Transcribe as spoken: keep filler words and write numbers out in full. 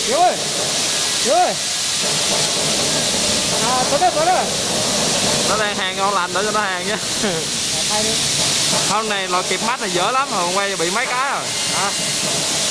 Hiếu ơi, Hiếu ơi. À, tới đây, tới đây. Nó đang hàng ngon lành để cho nó hàng chứ. Thay đi. Hôm này lò kịp mắt này dở lắm rồi, quay bị mấy cái rồi. À.